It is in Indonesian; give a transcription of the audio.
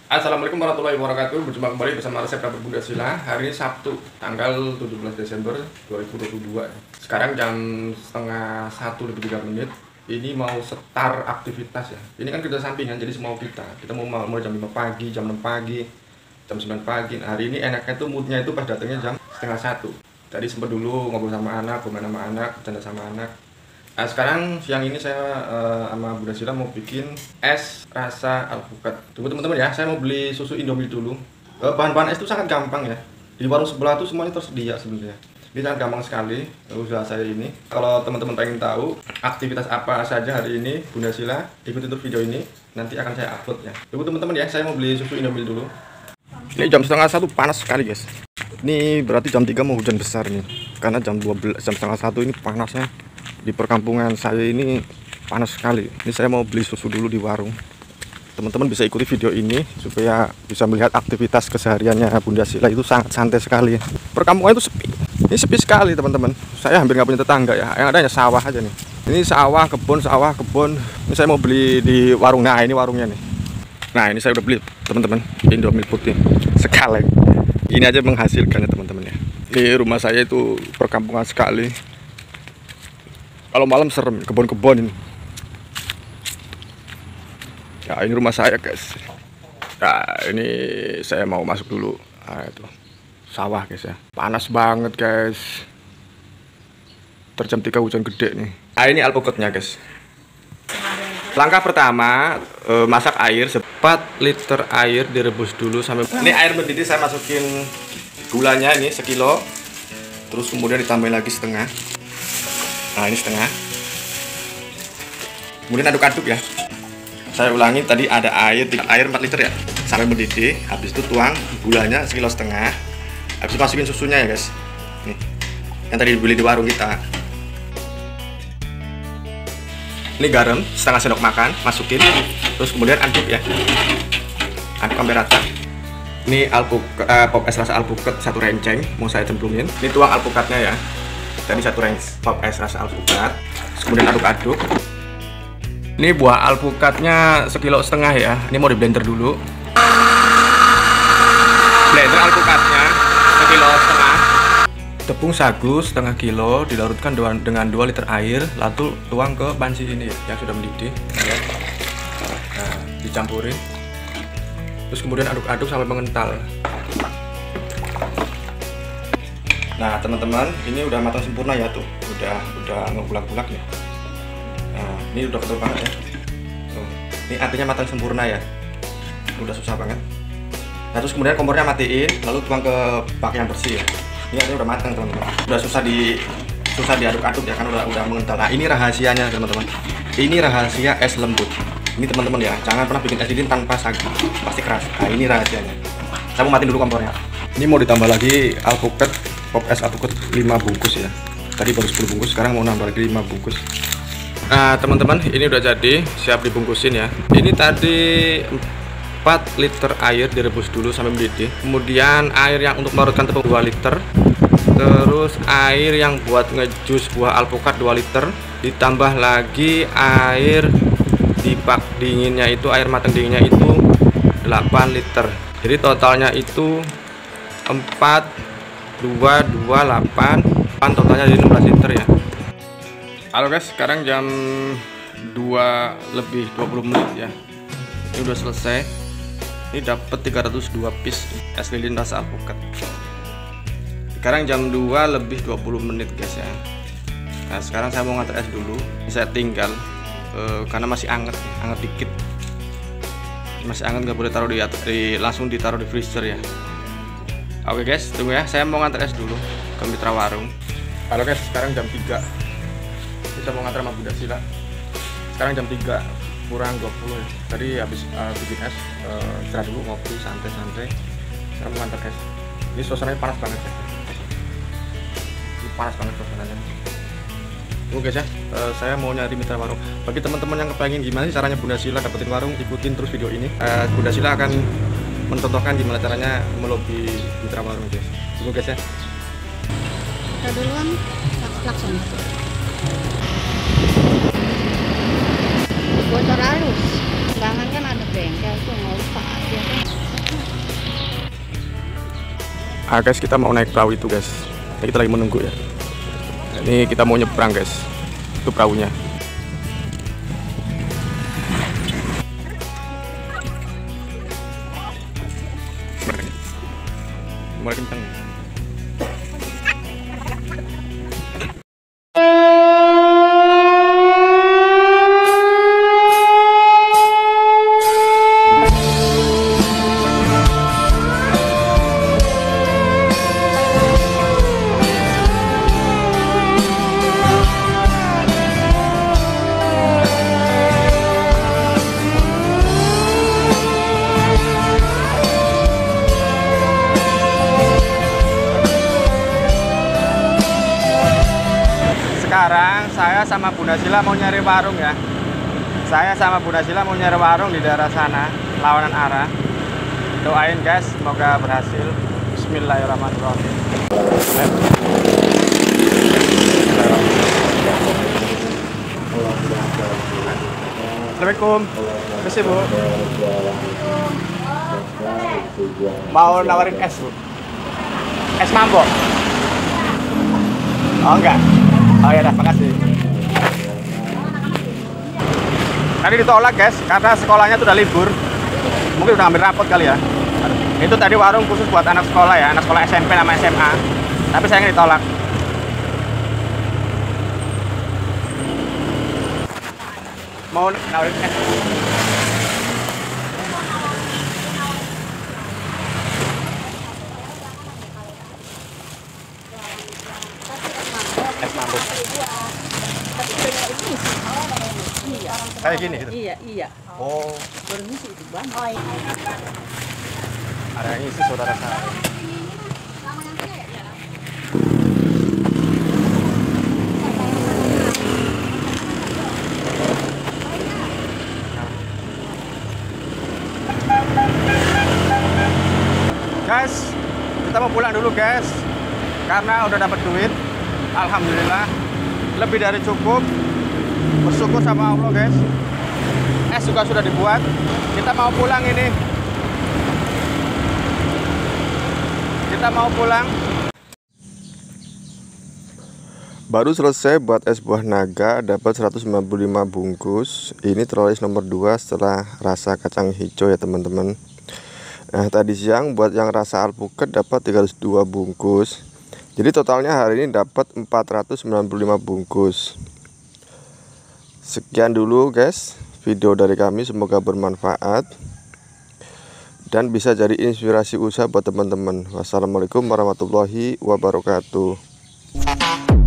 Assalamualaikum warahmatullahi wabarakatuh. Berjumpa kembali bersama resep dapur Bunda Sila. Hari ini Sabtu, tanggal 17 Desember 2022. Sekarang jam setengah 1:03. Ini mau start aktivitas ya. Ini kan kerja sampingan, jadi semua kita mau mulai jam 5 pagi, jam 6 pagi, jam 9 pagi. Nah, hari ini enaknya tuh moodnya itu pas datangnya jam setengah 1. Tadi sempat dulu ngobrol sama anak, bermain sama anak, bercanda sama anak. Nah, sekarang siang ini saya sama Bunda Sila mau bikin es rasa alpukat. Tunggu teman-teman ya, saya mau beli susu Indomie dulu. Bahan-bahan es itu sangat gampang ya. Di warung sebelah tuh semuanya tersedia sebenarnya. Ini sangat gampang sekali usaha saya ini. Kalau teman-teman pengen tahu aktivitas apa saja hari ini Bunda Sila, ikutin terus video ini. Nanti akan saya upload ya. Tunggu teman-teman ya, saya mau beli susu Indomie dulu. Ini jam setengah 1 panas sekali guys. Ini berarti jam 3 mau hujan besar nih. Karena jam 12, jam setengah 1 ini panasnya. Di perkampungan saya ini panas sekali. Ini saya mau beli susu dulu di warung. Teman-teman bisa ikuti video ini supaya bisa melihat aktivitas kesehariannya Bunda Sila itu sangat santai sekali. Perkampungan itu sepi. Ini sepi sekali teman-teman. Saya hampir nggak punya tetangga ya. Yang ada hanya sawah aja nih. Ini sawah, kebun. Ini saya mau beli di warung. Nah ini warungnya nih. Nah ini saya udah beli teman-teman. Indomie putih sekali. Ini aja menghasilkan ya teman-teman ya. Di rumah saya itu perkampungan sekali. Kalau malam serem, kebun-kebun ini. Ya ini rumah saya guys. Nah ini saya mau masuk dulu. Nah, itu sawah guys ya. Panas banget guys. Jam 3 hujan gede nih. Nah ini alpukatnya guys. Langkah pertama, masak air. 4 liter air direbus dulu sampai. Ini air mendidih, saya masukin gulanya ini sekilo. Terus kemudian ditambahin lagi setengah. Nah ini setengah. Kemudian aduk-aduk ya. Saya ulangi, tadi ada air 4 liter ya. Sampai mendidih. Habis itu tuang gulanya sekilo setengah. Habis itu masukin susunya ya guys. Nih, yang tadi dibeli di warung kita. Ini garam setengah sendok makan, masukin. Terus kemudian aduk ya. Aduk sampai rata. Ini pop es rasa alpukat 1 renceng. Mau saya cemplungin. Ini tuang alpukatnya ya. Tadi 1 range pop es rasa alpukat. Kemudian aduk-aduk. Ini buah alpukatnya sekilo setengah ya. Ini mau di blender dulu. Blender alpukatnya sekilo setengah. Tepung sagu setengah kilo dilarutkan dengan 2 liter air. Lalu tuang ke panci ini ya, yang sudah mendidih. Nah, dicampurin. Terus kemudian aduk-aduk sampai mengental. Nah teman-teman, ini udah matang sempurna ya tuh, udah ngebulak-bulak ya. Nah ini udah ketul banget ya. Tuh. Ini artinya matang sempurna ya. Udah susah banget. Nah terus kemudian kompornya matiin, lalu tuang ke bak yang bersih ya. Ini artinya udah matang teman-teman. Udah susah diaduk-aduk ya kan, udah mengental. Nah ini rahasianya teman-teman. Ini rahasia es lembut. Ini teman-teman ya, jangan pernah bikin es lilin tanpa sagu, pasti keras. Nah ini rahasianya. Saya mau matiin dulu kompornya. Ini mau ditambah lagi alpukat. Pop es alpukat 5 bungkus ya. Tadi baru 10 bungkus, sekarang mau nambah lagi 5 bungkus. Nah teman-teman, ini udah jadi, siap dibungkusin ya. Ini tadi 4 liter air direbus dulu sampai mendidih. Kemudian air yang untuk melarutkan tepung 2 liter. Terus air yang buat ngejus buah alpukat 2 liter. Ditambah lagi air di bak dinginnya itu, air matang dinginnya itu 8 liter. Jadi totalnya itu 8, totalnya jadi 16 liter ya. Halo guys, sekarang jam 2:20 ya. Ini udah selesai. Ini dapat 302 piece es lilin rasa alpukat. Sekarang jam 2:20 guys ya. Nah sekarang saya mau ngantar es dulu. Saya tinggal karena masih anget dikit. Masih anget, nggak boleh taruh langsung ditaruh di freezer ya. Oke guys, tunggu ya, saya mau ngantar es dulu ke mitra warung. Halo guys, sekarang jam 3. Kita mau ngantar sama Bunda Sila. Sekarang jam 3 kurang 20 ya. Tadi habis bikin es, istirahat dulu, ngopi, santai-santai. Sekarang mau ngantar es. Ini suasananya panas banget ya. Ini panas banget suasananya. Tunggu guys ya, saya mau nyari mitra warung. Bagi teman-teman yang kepengen gimana sih caranya Bunda Sila dapetin warung, ikutin terus video ini. Bunda Sila akan mencontohkan gimana caranya melobi mitra warung guys. Tunggu guys ya. Kita duluan langsung. Bocor halus. Jangan kan ada bengkel tuh nggak usah aja. Guys, kita mau naik perahu itu guys. Kita lagi menunggu ya. Ini kita mau nyebrang guys. Itu perahunya. Mulai kencang. Sekarang saya sama Bunda Sila mau nyari warung ya. Saya sama Bunda Sila mau nyari warung di daerah sana, lawanan arah. Doain guys, semoga berhasil. Bismillahirrahmanirrahim. Assalamualaikum. Kasih Bu. Mau nawarin es Bu? Es mambo? Oh enggak? Oh ya dah, makasih. Tadi ditolak guys, karena sekolahnya tuh udah libur. Mungkin udah ambil rapot kali ya. Itu tadi warung khusus buat anak sekolah ya, anak sekolah SMP sama SMA. Tapi sayangnya ditolak. Mau nawarin es? Es mambo. Kayak gini gitu. Iya. Oh, Permisi itu Bang. ada yang isi saudara saya. Guys, kita mau pulang dulu guys, karena udah dapat duit. Alhamdulillah, lebih dari cukup. Bersyukur sama Allah guys. Es juga sudah dibuat. Kita mau pulang ini. Kita mau pulang. Baru selesai buat es buah naga, dapat 195 bungkus. Ini trolleys nomor 2 setelah rasa kacang hijau ya teman-teman. Nah, tadi siang buat yang rasa alpukat dapat 302 bungkus. Jadi totalnya hari ini dapat 495 bungkus. Sekian dulu guys video dari kami, semoga bermanfaat dan bisa jadi inspirasi usaha buat teman-teman. Wassalamualaikum warahmatullahi wabarakatuh.